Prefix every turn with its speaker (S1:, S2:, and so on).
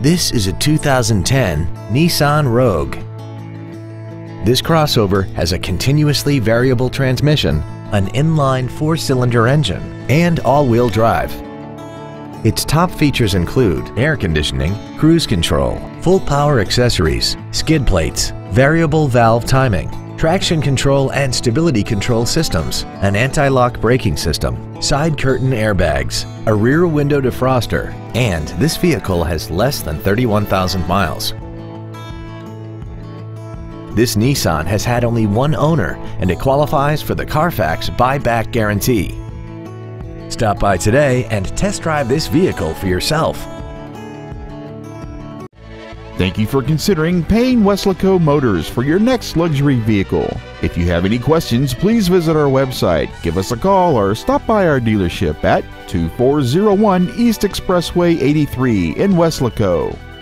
S1: This is a 2010 Nissan Rogue. This crossover has a continuously variable transmission, an inline 4-cylinder engine, and all-wheel drive. Its top features include air conditioning, cruise control, full power accessories, skid plates, variable valve timing, traction control and stability control systems, an anti-lock braking system, side curtain airbags, a rear window defroster, and this vehicle has less than 31,000 miles. This Nissan has had only one owner and it qualifies for the Carfax buyback guarantee. Stop by today and test drive this vehicle for yourself.
S2: Thank you for considering Payne Weslaco Motors for your next luxury vehicle. If you have any questions, please visit our website, give us a call, or stop by our dealership at 2401 East Expressway 83 in Weslaco.